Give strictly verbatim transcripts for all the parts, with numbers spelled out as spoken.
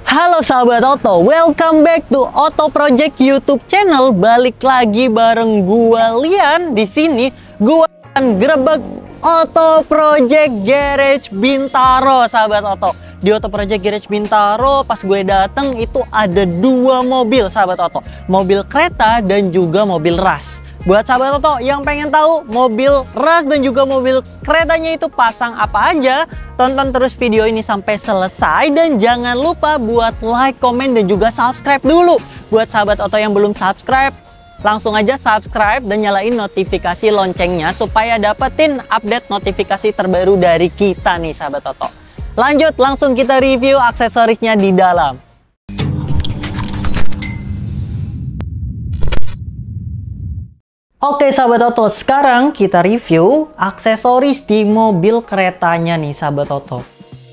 Halo sahabat Oto, welcome back to Oto Project YouTube channel. Balik lagi bareng gua Lian. Di sini gua akan grebek Oto Project Garage Bintaro, sahabat Oto. Di Oto Project Garage Bintaro pas gue dateng itu ada dua mobil, sahabat Oto. Mobil kereta dan juga mobil ras. Buat sahabat Oto yang pengen tahu mobil ras dan juga mobil keretanya itu pasang apa aja, tonton terus video ini sampai selesai. Dan jangan lupa buat like, komen, dan juga subscribe dulu. Buat sahabat Oto yang belum subscribe, langsung aja subscribe dan nyalain notifikasi loncengnya supaya dapetin update notifikasi terbaru dari kita nih sahabat Oto. Lanjut, langsung kita review aksesorisnya di dalam. Oke sahabat Oto, sekarang kita review aksesoris di mobil keretanya nih sahabat Oto.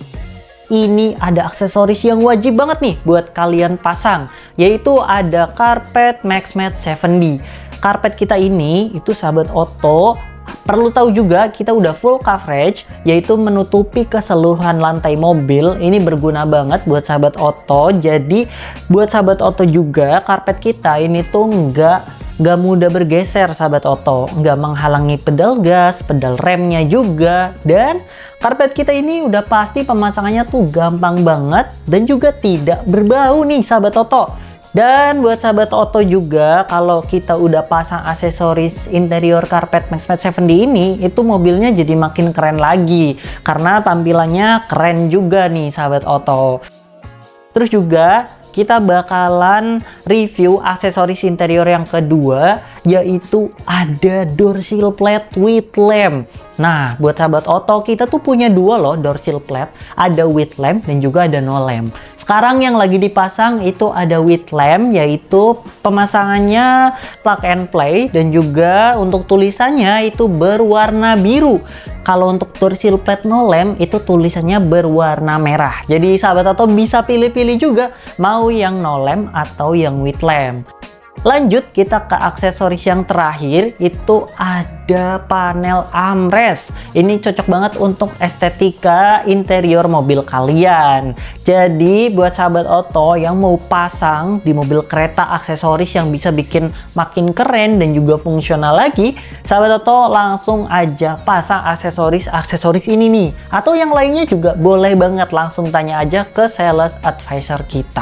Ini ada aksesoris yang wajib banget nih buat kalian pasang, yaitu ada karpet MaxMat tujuh D. Karpet kita ini itu sahabat Oto perlu tahu juga kita udah full coverage, yaitu menutupi keseluruhan lantai mobil. Ini berguna banget buat sahabat Oto. Jadi buat sahabat Oto juga karpet kita ini tuh enggak Nggak mudah bergeser sahabat Oto, nggak menghalangi pedal gas, pedal remnya juga. Dan karpet kita ini udah pasti pemasangannya tuh gampang banget dan juga tidak berbau nih sahabat Oto. Dan buat sahabat Oto juga, kalau kita udah pasang aksesoris interior karpet MaxMat tujuh D ini, itu mobilnya jadi makin keren lagi karena tampilannya keren juga nih sahabat Oto. Terus juga kita bakalan review aksesoris interior yang kedua, yaitu ada door sill plate with lamp. Nah, buat sahabat Oto, kita tuh punya dua loh door sill plate, ada with lamp dan juga ada no lamp. Sekarang yang lagi dipasang itu ada with lamp, yaitu pemasangannya plug and play, dan juga untuk tulisannya itu berwarna biru. Kalau untuk door sill plate no lamp itu tulisannya berwarna merah. Jadi sahabat Oto bisa pilih-pilih juga mau yang no lamp atau yang with lamp. Lanjut kita ke aksesoris yang terakhir, itu ada panel armrest. Ini cocok banget untuk estetika interior mobil kalian. Jadi buat sahabat Oto yang mau pasang di mobil kereta aksesoris yang bisa bikin makin keren dan juga fungsional lagi, sahabat Oto langsung aja pasang aksesoris-aksesoris ini nih. Atau yang lainnya juga boleh banget, langsung tanya aja ke sales advisor kita.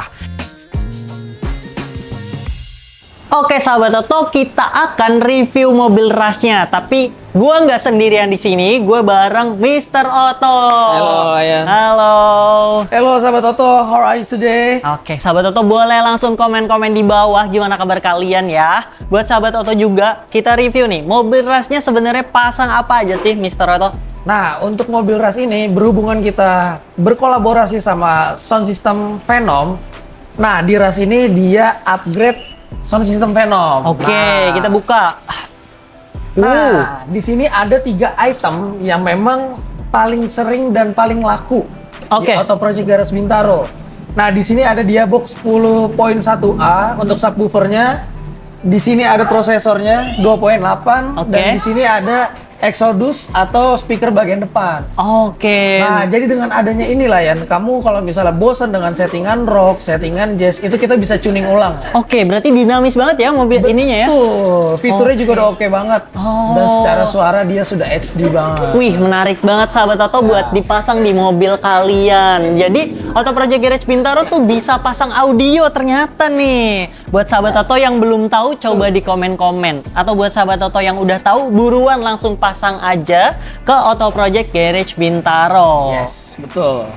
Oke sahabat Oto, kita akan review mobil rasnya. Tapi gue nggak sendirian di sini, gue bareng Mister Oto. Halo Lian. Halo. Halo sahabat Oto, how are you today? Oke sahabat Oto, boleh langsung komen-komen di bawah gimana kabar kalian ya. Buat sahabat Oto juga, kita review nih mobil rasnya sebenarnya pasang apa aja sih Mister Oto? Nah, untuk mobil ras ini berhubungan kita berkolaborasi sama sound system Venom. Nah, di ras ini dia upgrade sound system Venom. Oke, nah, kita buka. Nah, uh. di sini ada tiga item yang memang paling sering dan paling laku Oke. di Oto Project Garage Bintaro. Nah, di sini ada Diabox sepuluh koma satu A untuk subwoofernya. Di sini ada prosesornya dua koma delapan. Oke. Dan di sini ada Exodus atau speaker bagian depan. Oke. Nah, jadi dengan adanya inilah ya, kamu kalau misalnya bosan dengan settingan rock, settingan jazz, itu kita bisa tuning ulang. Oke, berarti dinamis banget ya mobil Betul. ininya ya? Betul, fiturnya Oke. juga udah oke banget. Oh. Dan secara suara dia sudah H D banget. Wih, menarik banget sahabat Oto buat Nah. dipasang di mobil kalian. Jadi, Oto Project Garage Bintaro tuh bisa pasang audio ternyata nih. Buat sahabat Oto yang belum tahu, coba di komen-komen. Atau buat sahabat Oto yang udah tahu, buruan langsung pasang aja ke Oto Project Garage Bintaro. Yes, betul.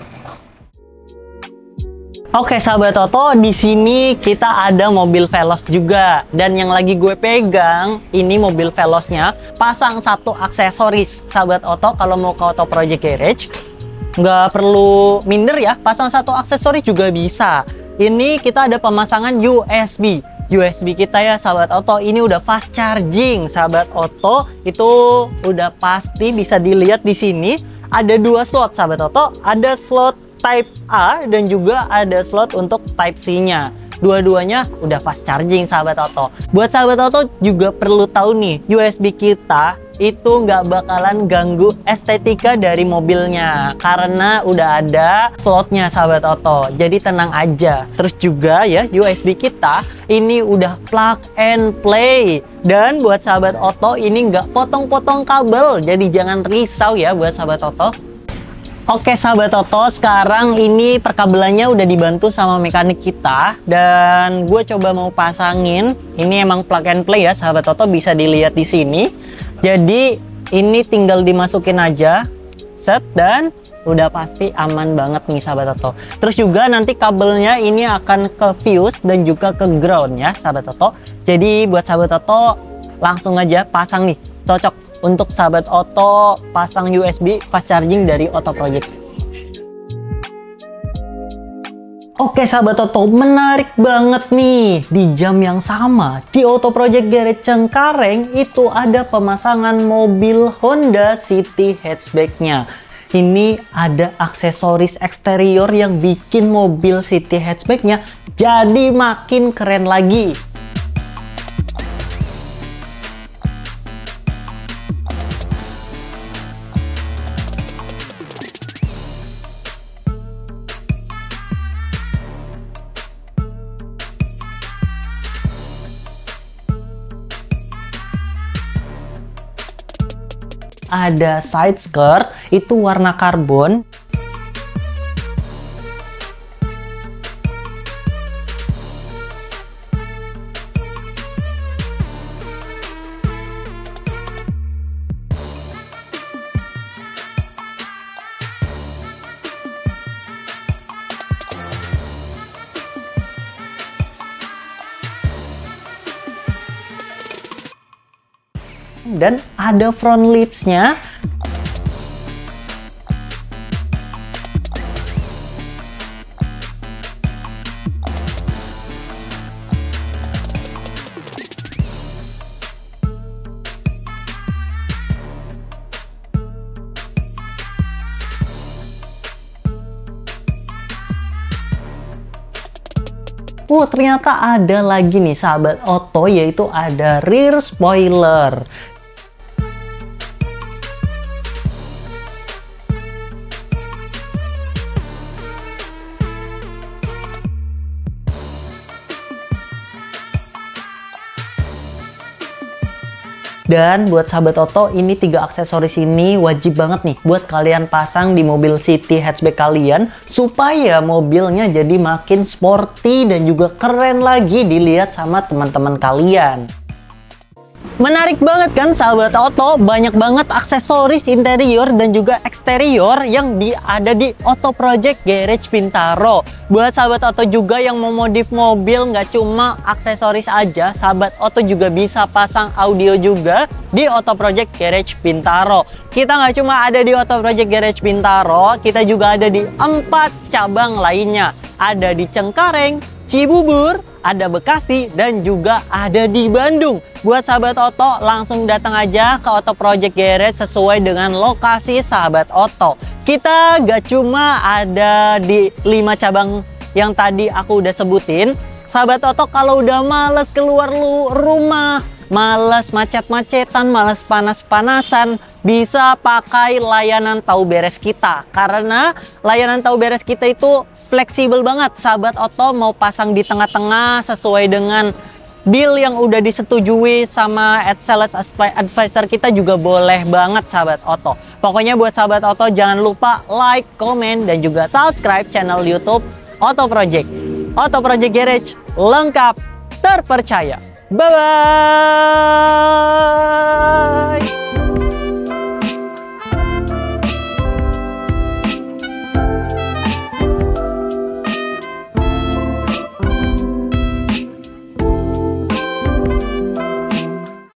Oke sahabat Oto, di sini kita ada mobil Veloz juga. Dan yang lagi gue pegang, ini mobil Veloznya pasang satu aksesoris. Sahabat Oto kalau mau ke Oto Project Garage, nggak perlu minder ya, pasang satu aksesoris juga bisa. Ini kita ada pemasangan U S B. U S B kita ya sahabat Oto, ini udah fast charging. Sahabat Oto, itu udah pasti bisa dilihat di sini. Ada dua slot sahabat Oto, ada slot Type A dan juga ada slot untuk Type C-nya. dua-duanya udah fast charging sahabat Oto. Buat sahabat Oto juga perlu tahu nih, U S B kita itu nggak bakalan ganggu estetika dari mobilnya karena udah ada slotnya sahabat Oto, jadi tenang aja. Terus juga ya, U S B kita ini udah plug and play, dan buat sahabat Oto ini nggak potong-potong kabel, jadi jangan risau ya buat sahabat Oto. Oke sahabat Oto, sekarang ini perkabelannya udah dibantu sama mekanik kita, dan gue coba mau pasangin. Ini emang plug and play ya sahabat Oto, bisa dilihat di sini. Jadi ini tinggal dimasukin aja, set, dan udah pasti aman banget nih sahabat Oto. Terus juga nanti kabelnya ini akan ke fuse dan juga ke ground ya sahabat Oto. Jadi buat sahabat Oto langsung aja pasang nih, cocok untuk sahabat Oto pasang U S B fast charging dari Oto Project. Oke sahabat Oto, menarik banget nih, di jam yang sama di Oto Project Garage Cengkareng itu ada pemasangan mobil Honda City hatchbacknya. Ini ada aksesoris eksterior yang bikin mobil City hatchbacknya jadi makin keren lagi. Ada side skirt, itu warna karbon. Dan ada front lipsnya. Oh, ternyata ada lagi nih sahabat Oto, yaitu ada rear spoiler. Dan buat sahabat Oto, ini tiga aksesoris ini wajib banget nih buat kalian pasang di mobil City hatchback kalian, supaya mobilnya jadi makin sporty dan juga keren lagi dilihat sama teman-teman kalian. Menarik banget kan sahabat Oto, banyak banget aksesoris interior dan juga eksterior yang di, ada di Oto Project Garage Bintaro. Buat sahabat Oto juga yang mau modif mobil, nggak cuma aksesoris aja, sahabat Oto juga bisa pasang audio juga di Oto Project Garage Bintaro. Kita nggak cuma ada di Oto Project Garage Bintaro, kita juga ada di empat cabang lainnya. Ada di Cengkareng, Cibubur, ada Bekasi, dan juga ada di Bandung. Buat sahabat Oto, langsung datang aja ke Oto Project Garage sesuai dengan lokasi sahabat Oto. Kita gak cuma ada di lima cabang yang tadi aku udah sebutin. Sahabat Oto kalau udah males keluar lu rumah, males macet-macetan, males panas-panasan, bisa pakai layanan tahu beres kita. Karena layanan tahu beres kita itu fleksibel banget. Sahabat Oto mau pasang di tengah-tengah sesuai dengan deal yang udah disetujui sama ad sales advisor kita juga boleh banget sahabat Oto. Pokoknya buat sahabat Oto jangan lupa like, komen, dan juga subscribe channel YouTube Oto Project. Oto Project Garage, lengkap, terpercaya. Bye-bye!